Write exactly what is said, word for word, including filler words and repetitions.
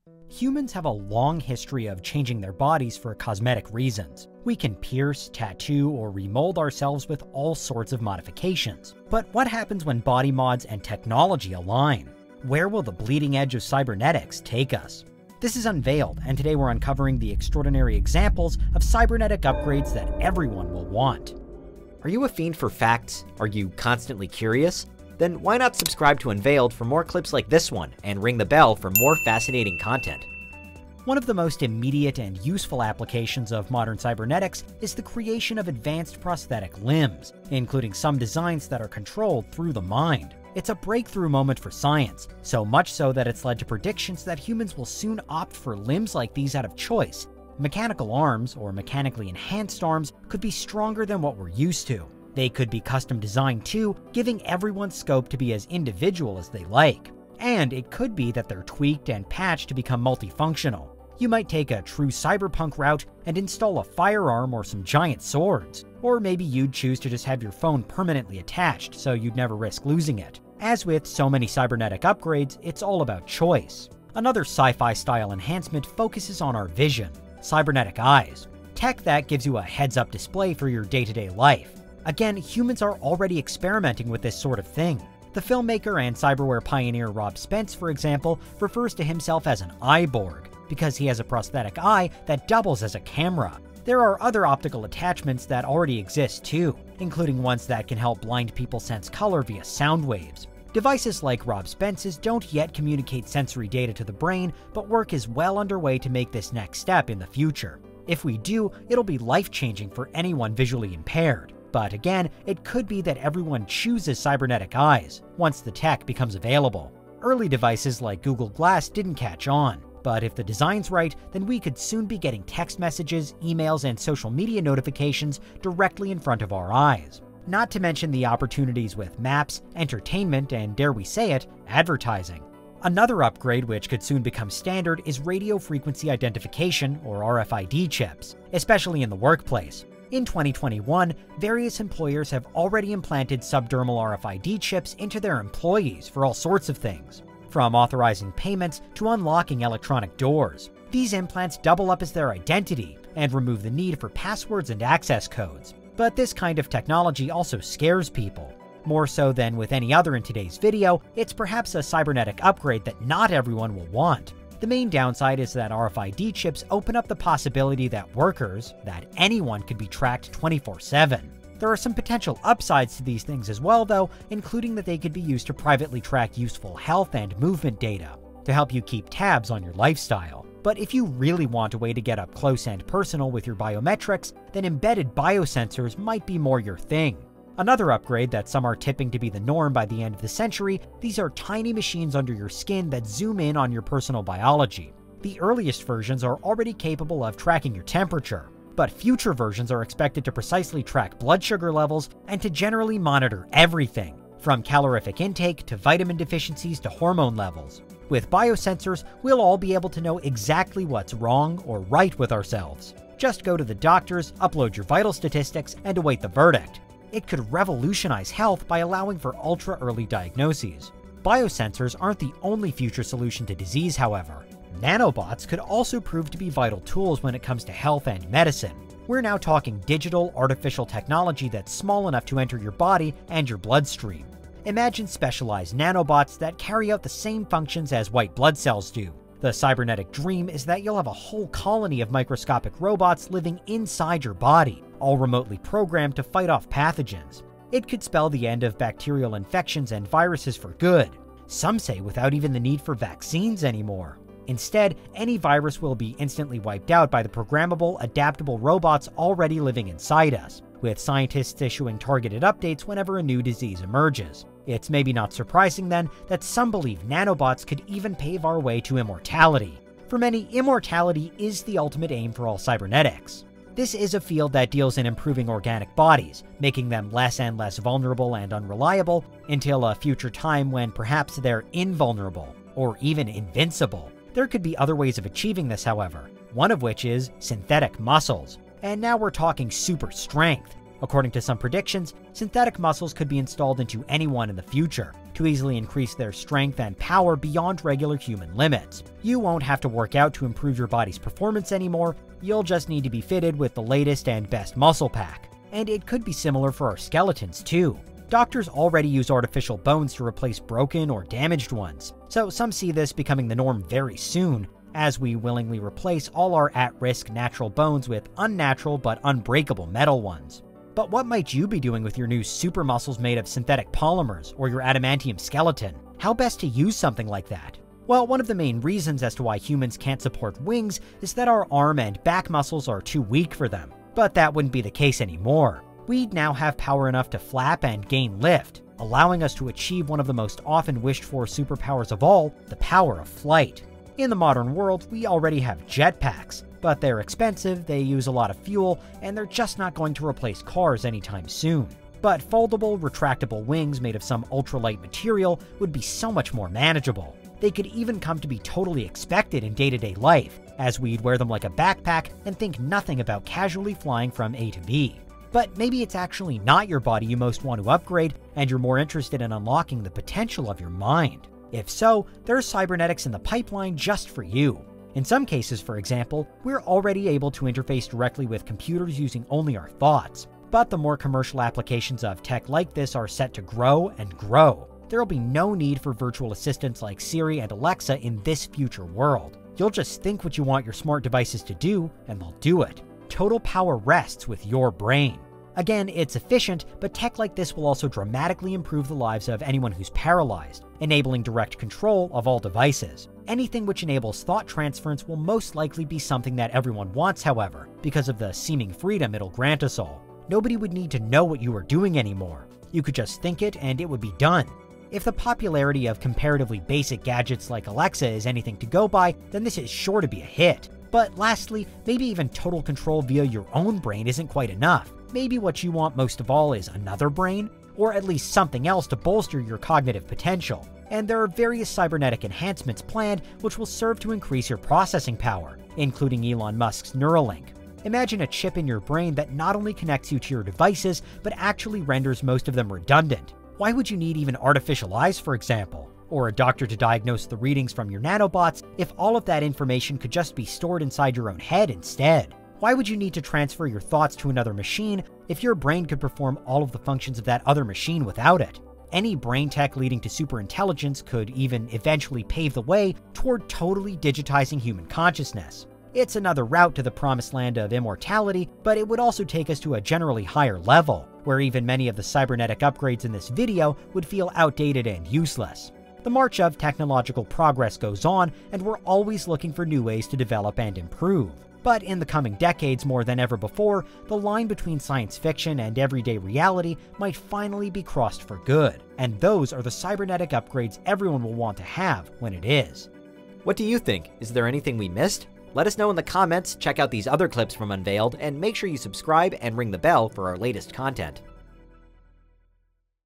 Humans have a long history of changing their bodies for cosmetic reasons. We can pierce, tattoo, or remold ourselves with all sorts of modifications. But what happens when body mods and technology align? Where will the bleeding edge of cybernetics take us? This is Unveiled, and today we're uncovering the extraordinary examples of cybernetic upgrades that everyone will want. Are you a fiend for facts? Are you constantly curious? Then why not subscribe to Unveiled for more clips like this one, and ring the bell for more fascinating content. One of the most immediate and useful applications of modern cybernetics is the creation of advanced prosthetic limbs, including some designs that are controlled through the mind. It's a breakthrough moment for science, so much so that it's led to predictions that humans will soon opt for limbs like these out of choice. Mechanical arms, or mechanically enhanced arms, could be stronger than what we're used to. They could be custom designed too, giving everyone scope to be as individual as they like. And it could be that they're tweaked and patched to become multifunctional. You might take a true cyberpunk route and install a firearm or some giant swords. Or maybe you'd choose to just have your phone permanently attached so you'd never risk losing it. As with so many cybernetic upgrades, it's all about choice. Another sci-fi style enhancement focuses on our vision, cybernetic eyes. Tech that gives you a heads-up display for your day-to-day life. Again, humans are already experimenting with this sort of thing. The filmmaker and cyberware pioneer Rob Spence, for example, refers to himself as an eyeborg, because he has a prosthetic eye that doubles as a camera. There are other optical attachments that already exist too, including ones that can help blind people sense color via sound waves. Devices like Rob Spence's don't yet communicate sensory data to the brain, but work is well underway to make this next step in the future. If we do, it'll be life-changing for anyone visually impaired. But again, it could be that everyone chooses cybernetic eyes once the tech becomes available. Early devices like Google Glass didn't catch on, but if the design's right, then we could soon be getting text messages, emails, and social media notifications directly in front of our eyes. Not to mention the opportunities with maps, entertainment, and dare we say it, advertising. Another upgrade which could soon become standard is radio frequency identification, or R F I D chips, especially in the workplace. In twenty twenty-one, various employers have already implanted subdermal R F I D chips into their employees for all sorts of things, from authorizing payments to unlocking electronic doors. These implants double up as their identity and remove the need for passwords and access codes. But this kind of technology also scares people. More so than with any other in today's video, it's perhaps a cybernetic upgrade that not everyone will want. The main downside is that R F I D chips open up the possibility that workers, that anyone could be tracked twenty-four seven. There are some potential upsides to these things as well though, including that they could be used to privately track useful health and movement data, to help you keep tabs on your lifestyle. But if you really want a way to get up close and personal with your biometrics, then embedded biosensors might be more your thing. Another upgrade that some are tipping to be the norm by the end of the century, these are tiny machines under your skin that zoom in on your personal biology. The earliest versions are already capable of tracking your temperature, but future versions are expected to precisely track blood sugar levels and to generally monitor everything, from calorific intake to vitamin deficiencies to hormone levels. With biosensors, we'll all be able to know exactly what's wrong or right with ourselves. Just go to the doctors, upload your vital statistics, and await the verdict. It could revolutionize health by allowing for ultra-early diagnoses. Biosensors aren't the only future solution to disease, however. Nanobots could also prove to be vital tools when it comes to health and medicine. We're now talking digital, artificial technology that's small enough to enter your body and your bloodstream. Imagine specialized nanobots that carry out the same functions as white blood cells do. The cybernetic dream is that you'll have a whole colony of microscopic robots living inside your body, all remotely programmed to fight off pathogens. It could spell the end of bacterial infections and viruses for good. Some say without even the need for vaccines anymore. Instead, any virus will be instantly wiped out by the programmable, adaptable robots already living inside us, with scientists issuing targeted updates whenever a new disease emerges. It's maybe not surprising then that some believe nanobots could even pave our way to immortality. For many, immortality is the ultimate aim for all cybernetics. This is a field that deals in improving organic bodies, making them less and less vulnerable and unreliable, until a future time when perhaps they're invulnerable, or even invincible. There could be other ways of achieving this, however, one of which is synthetic muscles. And now we're talking super strength. According to some predictions, synthetic muscles could be installed into anyone in the future, to easily increase their strength and power beyond regular human limits. You won't have to work out to improve your body's performance anymore, you'll just need to be fitted with the latest and best muscle pack. And it could be similar for our skeletons too. Doctors already use artificial bones to replace broken or damaged ones, so some see this becoming the norm very soon, as we willingly replace all our at-risk natural bones with unnatural but unbreakable metal ones. But what might you be doing with your new super muscles made of synthetic polymers, or your adamantium skeleton? How best to use something like that? Well, one of the main reasons as to why humans can't support wings is that our arm and back muscles are too weak for them. But that wouldn't be the case anymore. We'd now have power enough to flap and gain lift, allowing us to achieve one of the most often wished for superpowers of all, the power of flight. In the modern world, we already have jetpacks, but they're expensive, they use a lot of fuel, and they're just not going to replace cars anytime soon. But foldable, retractable wings made of some ultralight material would be so much more manageable. They could even come to be totally expected in day-to-day life, as we'd wear them like a backpack and think nothing about casually flying from A to B. But maybe it's actually not your body you most want to upgrade, and you're more interested in unlocking the potential of your mind. If so, there's Cybernetics in the pipeline just for you. In some cases, for example, we're already able to interface directly with computers using only our thoughts. But the more commercial applications of tech like this are set to grow and grow. There will be no need for virtual assistants like Siri and Alexa in this future world. You'll just think what you want your smart devices to do, and they'll do it. Total power rests with your brain. Again, it's efficient, but tech like this will also dramatically improve the lives of anyone who's paralyzed, enabling direct control of all devices. Anything which enables thought transference will most likely be something that everyone wants, however, because of the seeming freedom it'll grant us all. Nobody would need to know what you were doing anymore. You could just think it and it would be done. If the popularity of comparatively basic gadgets like Alexa is anything to go by, then this is sure to be a hit. But lastly, maybe even total control via your own brain isn't quite enough. Maybe what you want most of all is another brain, or at least something else to bolster your cognitive potential. And there are various cybernetic enhancements planned which will serve to increase your processing power, including Elon Musk's Neuralink. Imagine a chip in your brain that not only connects you to your devices, but actually renders most of them redundant. Why would you need even artificial eyes, for example? Or a doctor to diagnose the readings from your nanobots if all of that information could just be stored inside your own head instead? Why would you need to transfer your thoughts to another machine if your brain could perform all of the functions of that other machine without it? Any brain tech leading to superintelligence could even eventually pave the way toward totally digitizing human consciousness. It's another route to the promised land of immortality, but it would also take us to a generally higher level, where even many of the cybernetic upgrades in this video would feel outdated and useless. The march of technological progress goes on, and we're always looking for new ways to develop and improve. But in the coming decades more than ever before, the line between science fiction and everyday reality might finally be crossed for good. And those are the cybernetic upgrades everyone will want to have when it is. What do you think? Is there anything we missed? Let us know in the comments, check out these other clips from Unveiled, and make sure you subscribe and ring the bell for our latest content.